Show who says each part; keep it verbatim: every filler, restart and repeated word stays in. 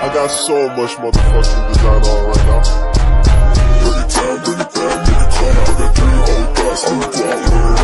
Speaker 1: I got so much motherfucking design on right now. Bring it down, bring it down, make it clap. I got three old thoughts, I'm